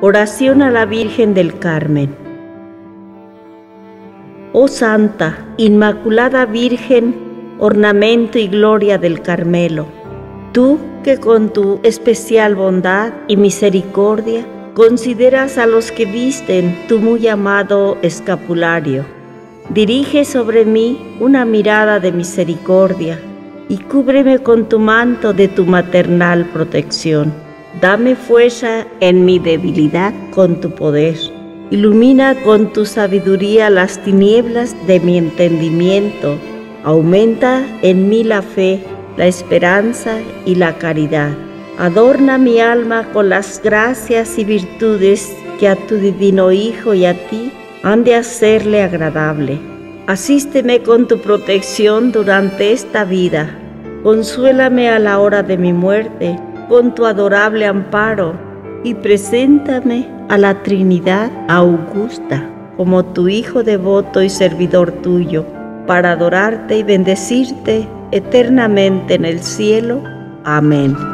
Oración a la Virgen del Carmen. Oh Santa, Inmaculada Virgen, ornamento y gloria del Carmelo, tú que con tu especial bondad y misericordia consideras a los que visten tu muy amado escapulario, dirige sobre mí una mirada de misericordia y cúbreme con tu manto de tu maternal protección. Dame fuerza en mi debilidad con tu poder. Ilumina con tu sabiduría las tinieblas de mi entendimiento. Aumenta en mí la fe, la esperanza y la caridad. Adorna mi alma con las gracias y virtudes que a tu divino Hijo y a ti han de hacerle agradable. Asísteme con tu protección durante esta vida. Consuélame a la hora de mi muerte con tu adorable amparo y preséntame a la Trinidad Augusta como tu Hijo devoto y servidor tuyo, para adorarte y bendecirte eternamente en el cielo. Amén.